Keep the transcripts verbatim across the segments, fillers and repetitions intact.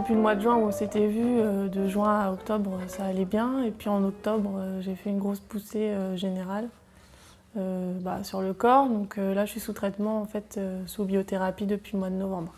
Depuis le mois de juin où on s'était vu, euh, de juin à octobre, ça allait bien. Et puis en octobre, euh, j'ai fait une grosse poussée euh, générale euh, bah, sur le corps. Donc euh, là, je suis sous traitement, en fait, euh, sous biothérapie depuis le mois de novembre.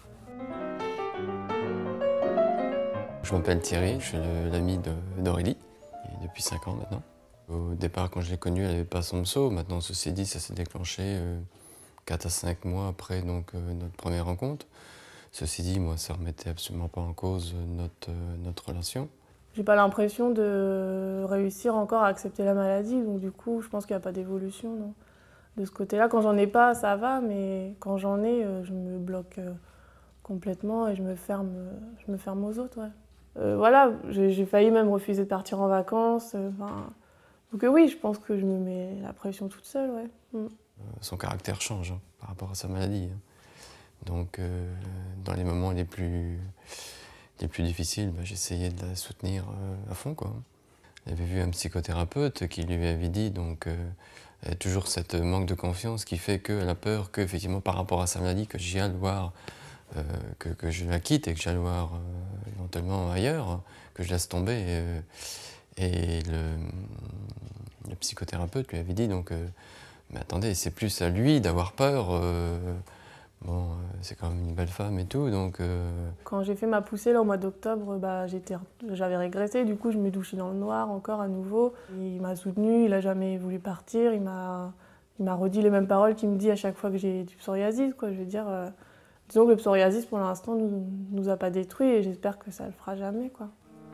Je m'appelle Thierry, je suis l'ami d'Aurélie, depuis cinq ans maintenant. Au départ, quand je l'ai connue, elle n'avait pas son pso. Maintenant, ceci dit, ça s'est déclenché euh, quatre à cinq mois après donc, euh, notre première rencontre. Ceci dit, moi, ça ne remettait absolument pas en cause notre, euh, notre relation. J'ai pas l'impression de réussir encore à accepter la maladie, donc du coup, je pense qu'il n'y a pas d'évolution non. De ce côté-là. Quand j'en ai pas, ça va, mais quand j'en ai, euh, je me bloque euh, complètement et je me ferme, euh, je me ferme aux autres. Ouais. Euh, voilà, j'ai failli même refuser de partir en vacances. Euh, donc euh, oui, je pense que je me mets la pression toute seule. Ouais. Mm. Euh, son caractère change hein, par rapport à sa maladie. Hein. Donc, euh, dans les moments les plus, les plus difficiles, bah, j'essayais de la soutenir euh, à fond. Quoi. Elle avait vu un psychothérapeute qui lui avait dit donc, euh, elle a toujours cette manque de confiance qui fait qu'elle a peur que, effectivement, par rapport à sa maladie, que j'y aille voir, euh, que, que je la quitte et que j'aille voir euh, éventuellement ailleurs, que je laisse tomber. Euh, et le, le psychothérapeute lui avait dit donc, euh, mais attendez, c'est plus à lui d'avoir peur. Euh, Bon, euh, c'est quand même une belle femme et tout, donc... Euh... Quand j'ai fait ma poussée là, au mois d'octobre, bah, j'avais régressé, du coup je me douchais dans le noir encore à nouveau. Il m'a soutenue, il n'a jamais voulu partir, il m'a redit les mêmes paroles qu'il me dit à chaque fois que j'ai du psoriasis, quoi. Je veux dire, euh, disons que le psoriasis pour l'instant nous, nous a pas détruits et j'espère que ça le fera jamais, quoi.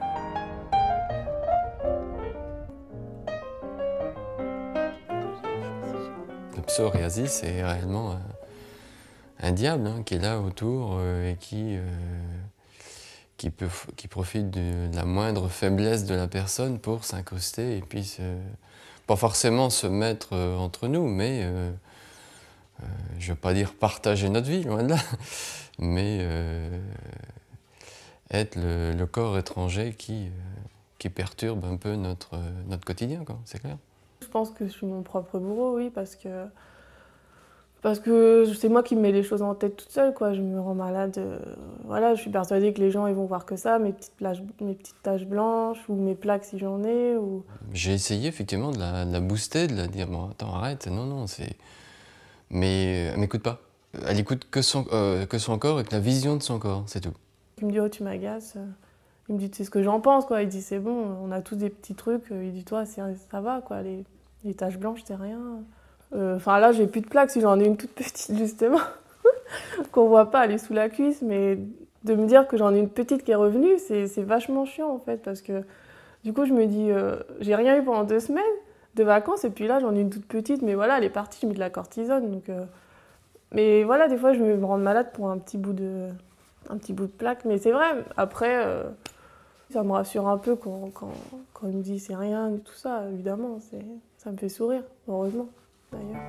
Le psoriasis, c'est réellement... Euh... un diable hein, qui est là autour euh, et qui, euh, qui, peut, qui profite de, de la moindre faiblesse de la personne pour s'incruster et puis se, pas forcément se mettre euh, entre nous, mais euh, euh, je ne veux pas dire partager notre vie, loin de là, mais euh, être le, le corps étranger qui, euh, qui perturbe un peu notre, notre quotidien, c'est clair. Je pense que je suis mon propre bourreau, oui, parce que Parce que c'est moi qui me mets les choses en tête toute seule, quoi. Je me rends malade. Euh, voilà, je suis persuadée que les gens ils vont voir que ça, mes petites, plages, mes petites taches blanches ou mes plaques si j'en ai. Ou... J'ai essayé effectivement de la, de la booster, de la dire bon attends arrête, non non c'est. Mais elle m'écoute pas. Elle écoute que son, euh, que son corps et que la vision de son corps, c'est tout. Il me dit oh tu m'agaces. Il me dit c'est ce que j'en pense quoi. Il dit c'est bon, on a tous des petits trucs. Il dit toi ça va quoi, les, les taches blanches c'est rien. Enfin euh, là, j'ai plus de plaques, si j'en ai une toute petite justement, qu'on voit pas, elle est sous la cuisse, mais de me dire que j'en ai une petite qui est revenue, c'est vachement chiant en fait, parce que du coup je me dis, euh, j'ai rien eu pendant deux semaines de vacances, et puis là j'en ai une toute petite, mais voilà, elle est partie, je mets de la cortisone, donc... Euh... Mais voilà, des fois je me rends malade pour un petit bout de, un petit bout de plaque, mais c'est vrai, après, euh, ça me rassure un peu quand, quand, quand il me dit c'est rien, tout ça, évidemment, ça me fait sourire, heureusement. D'ailleurs.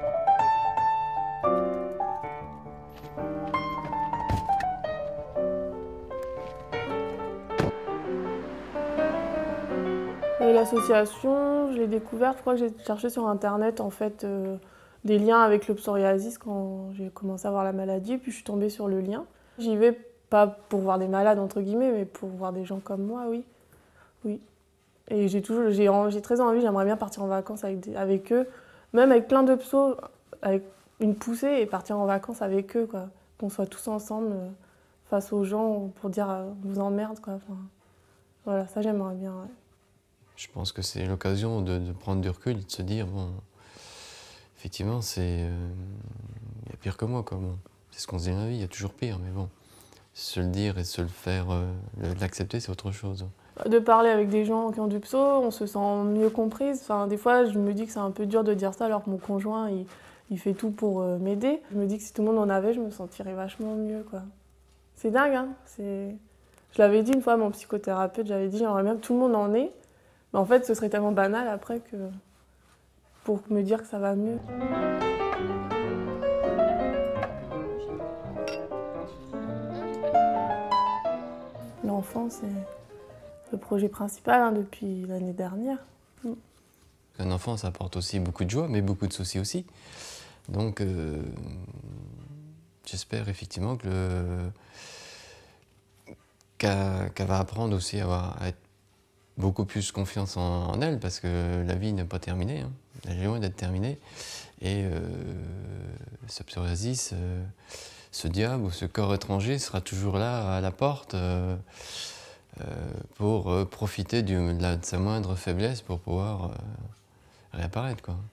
L'association, je l'ai découverte, je crois que j'ai cherché sur internet en fait euh, des liens avec le psoriasis quand j'ai commencé à avoir la maladie, puis je suis tombée sur le lien. J'y vais pas pour voir des malades entre guillemets, mais pour voir des gens comme moi, oui. Oui. Et j'ai toujours, j'ai très envie, j'aimerais bien partir en vacances avec, des, avec eux. Même avec plein de psos, avec une poussée et partir en vacances avec eux, quoi. Qu'on soit tous ensemble euh, face aux gens pour dire euh, on vous emmerde, quoi. Enfin, voilà, ça j'aimerais bien. Ouais. Je pense que c'est l'occasion de, de prendre du recul et de se dire bon, effectivement, c'est, euh, il y a pire que moi, quoi. Bon, c'est ce qu'on se dit dans la vie, il y a toujours pire, mais bon, se le dire et se le faire, euh, l'accepter, c'est autre chose. De parler avec des gens qui ont du pso, on se sent mieux comprise. Enfin, des fois, je me dis que c'est un peu dur de dire ça alors que mon conjoint, il, il fait tout pour euh, m'aider. Je me dis que si tout le monde en avait, je me sentirais vachement mieux, quoi. C'est dingue, hein. Je l'avais dit une fois à mon psychothérapeute, j'avais dit j'aimerais bien que tout le monde en ait. Mais en fait, ce serait tellement banal après que pour me dire que ça va mieux. L'enfant, c'est le projet principal hein, depuis l'année dernière. Mm. Un enfant, ça apporte aussi beaucoup de joie, mais beaucoup de soucis aussi. Donc, euh, j'espère effectivement que le... qu'elle qu'elle va apprendre aussi à, avoir, à être beaucoup plus confiance en, en elle, parce que la vie n'est pas terminée, hein. Elle est loin d'être terminée. Et euh, ce psoriasis, euh, ce diable ou ce corps étranger sera toujours là à la porte euh, euh, pour euh, profiter du, de, la, de sa moindre faiblesse pour pouvoir euh, réapparaître, quoi.